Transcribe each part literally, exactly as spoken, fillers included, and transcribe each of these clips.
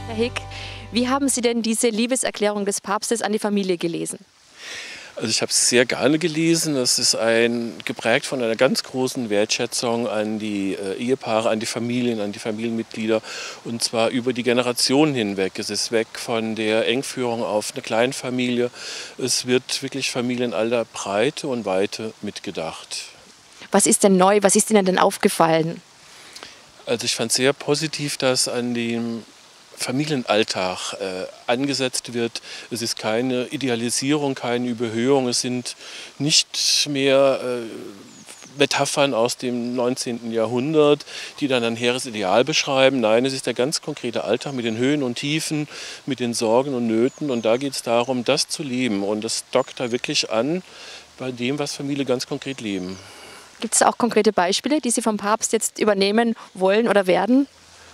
Herr Hick, wie haben Sie denn diese Liebeserklärung des Papstes an die Familie gelesen? Also ich habe es sehr gerne gelesen. Es ist ein, geprägt von einer ganz großen Wertschätzung an die äh, Ehepaare, an die Familien, an die Familienmitglieder, und zwar über die Generationen hinweg. Es ist weg von der Engführung auf eine Kleinfamilie. Es wird wirklich Familien aller Breite und Weite mitgedacht. Was ist denn neu? Was ist Ihnen denn aufgefallen? Also ich fand sehr positiv, dass an dem Familienalltag äh, angesetzt wird. Es ist keine Idealisierung, keine Überhöhung. Es sind nicht mehr äh, Metaphern aus dem neunzehnten Jahrhundert, die dann ein hehres Ideal beschreiben. Nein, es ist der ganz konkrete Alltag mit den Höhen und Tiefen, mit den Sorgen und Nöten. Und da geht es darum, das zu leben. Und das dockt da wirklich an bei dem, was Familie ganz konkret leben. Gibt es auch konkrete Beispiele, die Sie vom Papst jetzt übernehmen wollen oder werden?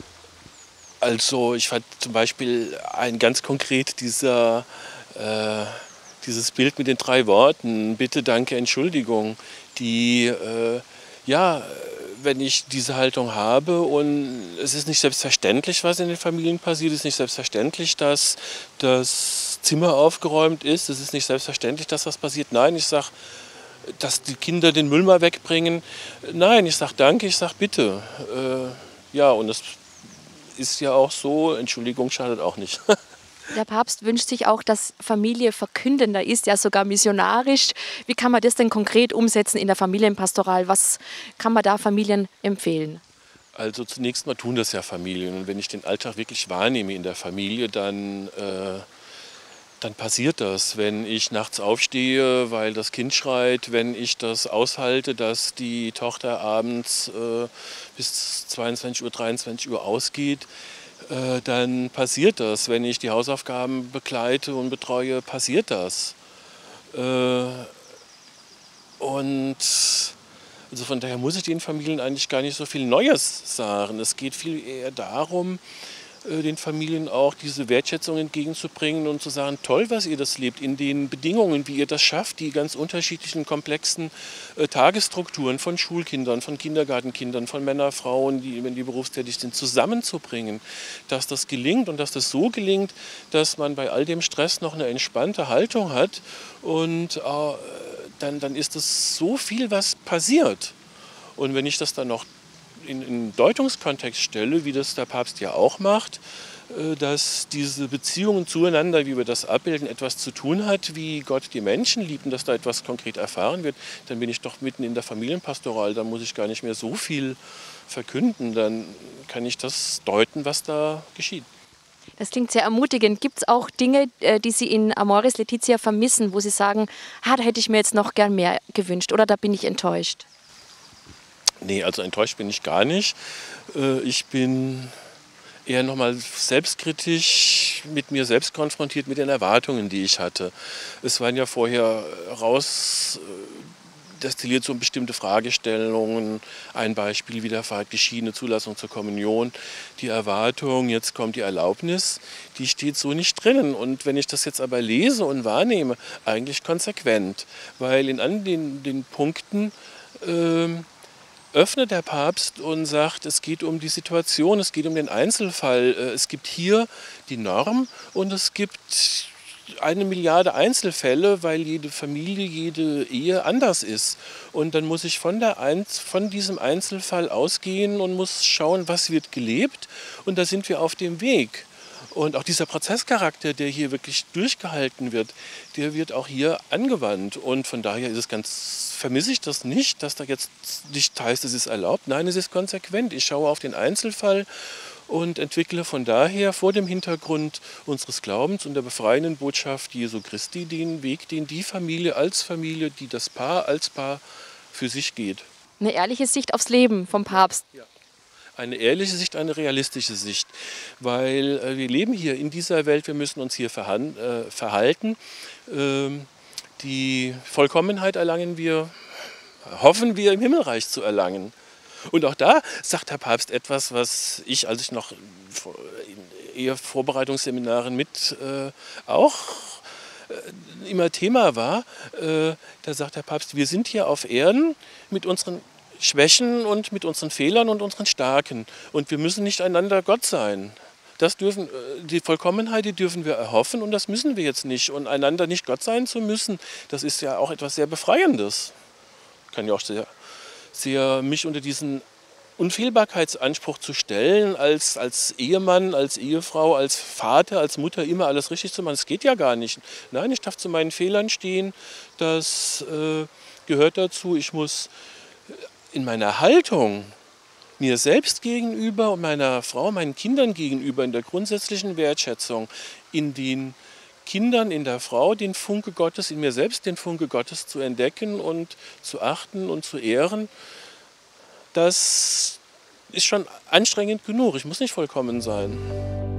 Also ich fand zum Beispiel ein ganz konkret dieser, äh, dieses Bild mit den drei Worten, Bitte, Danke, Entschuldigung, die, äh, ja, wenn ich diese Haltung habe und es ist nicht selbstverständlich, was in den Familien passiert, es ist nicht selbstverständlich, dass das Zimmer aufgeräumt ist, es ist nicht selbstverständlich, dass was passiert. Nein, ich sage, dass die Kinder den Müll mal wegbringen. Nein, ich sage Danke, ich sage Bitte. Äh, ja, und das ist ja auch so, Entschuldigung schadet auch nicht. Der Papst wünscht sich auch, dass Familie verkündender ist, ja sogar missionarisch. Wie kann man das denn konkret umsetzen in der Familienpastoral? Was kann man da Familien empfehlen? Also zunächst mal tun das ja Familien. Und wenn ich den Alltag wirklich wahrnehme in der Familie, dann, äh, dann passiert das. Wenn ich nachts aufstehe, weil das Kind schreit, wenn ich das aushalte, dass die Tochter abends äh, bis zweiundzwanzig Uhr, dreiundzwanzig Uhr ausgeht, äh, dann passiert das. Wenn ich die Hausaufgaben begleite und betreue, passiert das. Äh, und also von daher muss ich den Familien eigentlich gar nicht so viel Neues sagen. Es geht viel eher darum, den Familien auch diese Wertschätzung entgegenzubringen und zu sagen, toll, was ihr das lebt, in den Bedingungen, wie ihr das schafft, die ganz unterschiedlichen, komplexen äh, Tagesstrukturen von Schulkindern, von Kindergartenkindern, von Männern, Frauen, die, wenn die berufstätig sind, zusammenzubringen, dass das gelingt und dass das so gelingt, dass man bei all dem Stress noch eine entspannte Haltung hat und äh, dann, dann ist es so viel, was passiert. Und wenn ich das dann noch in einen Deutungskontext stelle, wie das der Papst ja auch macht, dass diese Beziehungen zueinander, wie wir das abbilden, etwas zu tun hat, wie Gott die Menschen liebt und dass da etwas konkret erfahren wird, dann bin ich doch mitten in der Familienpastoral, dann muss ich gar nicht mehr so viel verkünden, dann kann ich das deuten, was da geschieht. Das klingt sehr ermutigend. Gibt es auch Dinge, die Sie in Amoris Laetitia vermissen, wo Sie sagen, ah, da hätte ich mir jetzt noch gern mehr gewünscht oder da bin ich enttäuscht? Nee, also enttäuscht bin ich gar nicht. Ich bin eher nochmal selbstkritisch mit mir selbst konfrontiert, mit den Erwartungen, die ich hatte. Es waren ja vorher raus destilliert so bestimmte Fragestellungen. Ein Beispiel, Wiederfahrt, geschiedene Zulassung zur Kommunion. Die Erwartung, jetzt kommt die Erlaubnis, die steht so nicht drinnen. Und wenn ich das jetzt aber lese und wahrnehme, eigentlich konsequent. Weil in an den, den Punkten ähm, öffnet der Papst und sagt, es geht um die Situation, es geht um den Einzelfall. Es gibt hier die Norm und es gibt eine Milliarde Einzelfälle, weil jede Familie, jede Ehe anders ist. Und dann muss ich von, der Einz von diesem Einzelfall ausgehen und muss schauen, was wird gelebt. Und da sind wir auf dem Weg. Und auch dieser Prozesscharakter, der hier wirklich durchgehalten wird, der wird auch hier angewandt. Und von daher ist es ganz, vermisse ich das nicht, dass da jetzt nicht heißt, es ist erlaubt. Nein, es ist konsequent. Ich schaue auf den Einzelfall und entwickle von daher vor dem Hintergrund unseres Glaubens und der befreienden Botschaft Jesu Christi den Weg, den die Familie als Familie, die das Paar als Paar für sich geht. Eine ehrliche Sicht aufs Leben vom Papst. Ja. Eine ehrliche Sicht, eine realistische Sicht, weil äh, wir leben hier in dieser Welt, wir müssen uns hier verhan- äh, verhalten. Ähm, die Vollkommenheit erlangen wir, hoffen wir im Himmelreich zu erlangen. Und auch da sagt der Papst etwas, was ich, als ich noch in eher Vorbereitungsseminaren mit äh, auch äh, immer Thema war, äh, da sagt der Papst, wir sind hier auf Erden mit unseren Schwächen und mit unseren Fehlern und unseren Starken. Und wir müssen nicht einander Gott sein. Das dürfen, äh, die Vollkommenheit, die dürfen wir erhoffen und das müssen wir jetzt nicht. Und einander nicht Gott sein zu müssen, das ist ja auch etwas sehr Befreiendes. Kann ja auch sehr, sehr mich unter diesen Unfehlbarkeitsanspruch zu stellen, als, als Ehemann, als Ehefrau, als Vater, als Mutter immer alles richtig zu machen. Das geht ja gar nicht. Nein, ich darf zu meinen Fehlern stehen. Das äh, gehört dazu. Ich muss in meiner Haltung mir selbst gegenüber und meiner Frau, meinen Kindern gegenüber, in der grundsätzlichen Wertschätzung, in den Kindern, in der Frau den Funke Gottes, in mir selbst den Funke Gottes zu entdecken und zu achten und zu ehren, das ist schon anstrengend genug. Ich muss nicht vollkommen sein.